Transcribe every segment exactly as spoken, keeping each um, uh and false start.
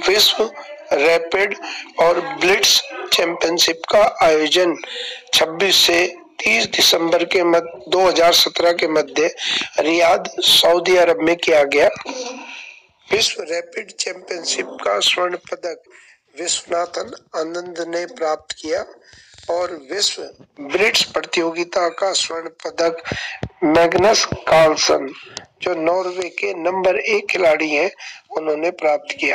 विश्व रैपिड और Blitz championship का आयोजन छब्बीस से तीस दिसंबर के मध्य दो हज़ार सत्रह के मध्य रियाद, सऊदी अरब में किया गया। विश्व रैपिड चैंपियनशिप का स्वर्ण पदक विश्वनाथन आनंद ने प्राप्त किया और विश्व ब्लिट्स प्रतियोगिता का स्वर्ण पदक मैग्नस कार्लसन, जो नॉर्वे के नंबर एक खिलाड़ी हैं, उन्होंने प्राप्त किया।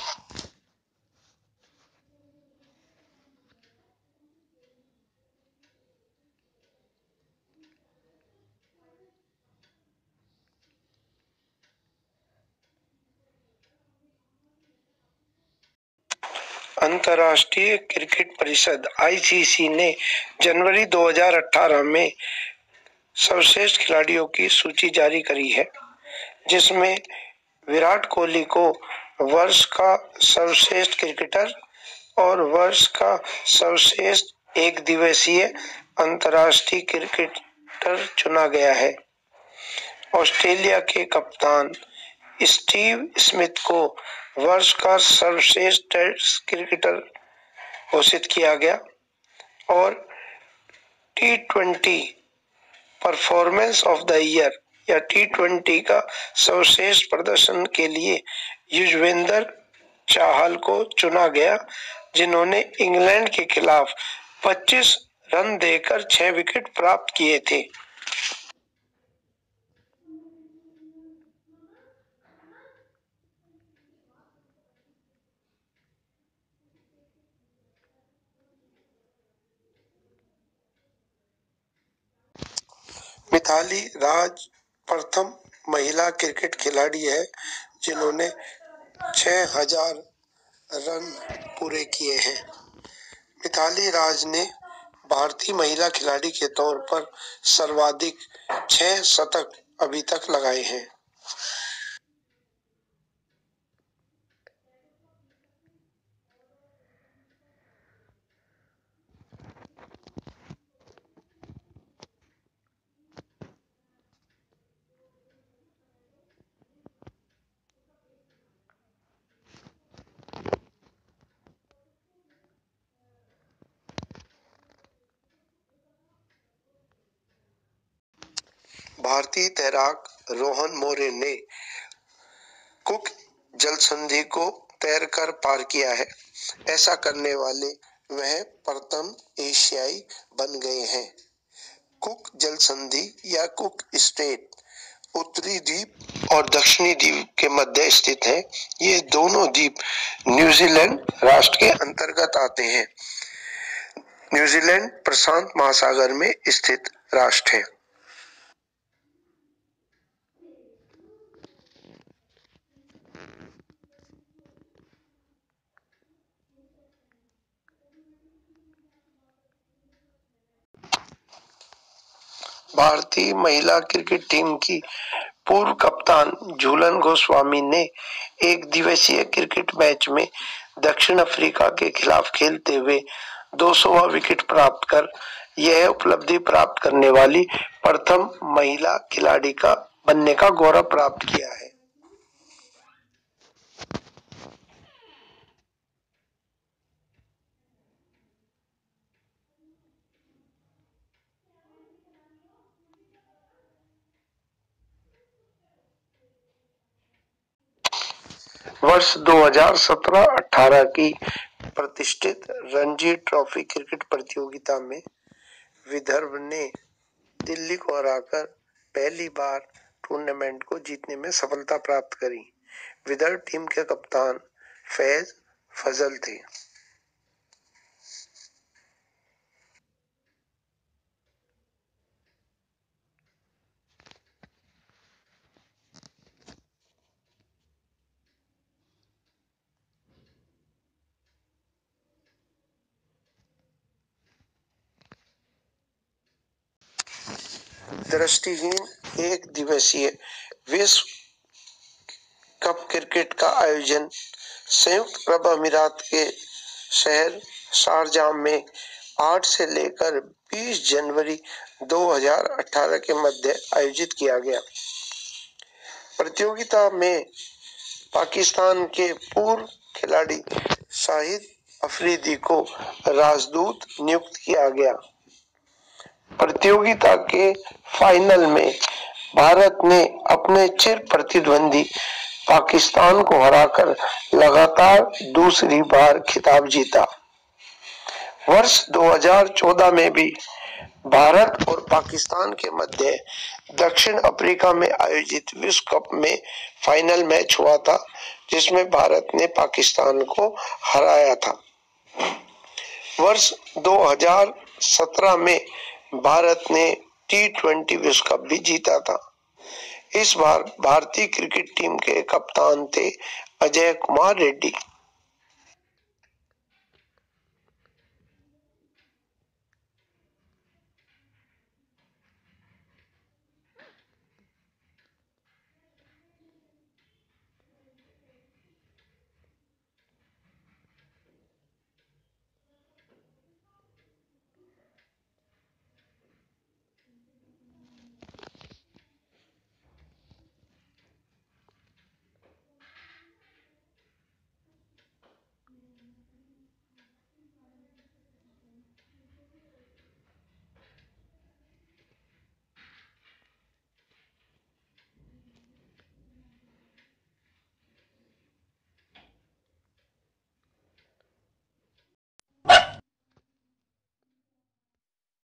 अंतर्राष्ट्रीय क्रिकेट परिषद आई सी सी ने जनवरी दो हज़ार अठारह में सर्वश्रेष्ठ खिलाड़ियों की सूची जारी करी है, जिसमें विराट कोहली को वर्ष का सर्वश्रेष्ठ क्रिकेटर और वर्ष का सर्वश्रेष्ठ एक दिवसीय अंतर्राष्ट्रीय क्रिकेटर चुना गया है। ऑस्ट्रेलिया के कप्तान स्टीव स्मिथ को वर्ष का सर्वश्रेष्ठ टेस्ट क्रिकेटर घोषित किया गया और T twenty performance of the year या टी ट्वेंटी का सर्वश्रेष्ठ प्रदर्शन के लिए युजवेंद्र चाहल को चुना गया, जिन्होंने इंग्लैंड के खिलाफ पच्चीस रन देकर छह विकेट प्राप्त किए थे। मिताली राज प्रथम महिला क्रिकेट खिलाड़ी है जिन्होंने छह हज़ार रन पूरे किए हैं। मिताली राज ने भारतीय महिला खिलाड़ी के तौर पर सर्वाधिक छह शतक अभी तक लगाए हैं। भारतीय तैराक रोहन मोरे ने कुक जलसंधि को तैरकर पार किया है। ऐसा करने वाले वह प्रथम एशियाई बन गए हैं। कुक जलसंधि या कुक स्टेट उत्तरी द्वीप और दक्षिणी द्वीप के मध्य स्थित है। ये दोनों द्वीप न्यूजीलैंड राष्ट्र के अंतर्गत आते हैं। न्यूजीलैंड प्रशांत महासागर में स्थित राष्ट्र है। भारतीय महिला क्रिकेट टीम की पूर्व कप्तान झूलन गोस्वामी ने एक दिवसीय क्रिकेट मैच में दक्षिण अफ्रीका के खिलाफ खेलते हुए दो सौवां विकेट प्राप्त कर यह उपलब्धि प्राप्त करने वाली प्रथम महिला खिलाड़ी का बनने का गौरव प्राप्त किया है। वर्ष दो हज़ार सत्रह अठारह की प्रतिष्ठित रणजी ट्रॉफी क्रिकेट प्रतियोगिता में विदर्भ ने दिल्ली को हराकर पहली बार टूर्नामेंट को जीतने में सफलता प्राप्त करी। विदर्भ टीम के कप्तान फैज फजल थे। दृष्टिहीन एक दिवसीय विश्व कप क्रिकेट का आयोजन संयुक्त अरब अमीरात के शहर शारजाह में आठ से लेकर बीस जनवरी दो हज़ार अठारह के मध्य आयोजित किया गया। प्रतियोगिता में पाकिस्तान के पूर्व खिलाड़ी शाहिद अफरीदी को राजदूत नियुक्त किया गया। प्रतियोगिता के फाइनल में भारत ने अपने चिर प्रतिद्वंदी पाकिस्तान को हराकर लगातार दूसरी बार खिताब जीता। वर्ष दो हज़ार चौदह में भी भारत और पाकिस्तान के मध्य दक्षिण अफ्रीका में आयोजित विश्व कप में फाइनल मैच हुआ था, जिसमें भारत ने पाकिस्तान को हराया था। वर्ष दो हज़ार सत्रह में भारत ने टी ट्वेंटी विश्व कप भी जीता था। इस बार भारतीय क्रिकेट टीम के कप्तान थे अजय कुमार रेड्डी।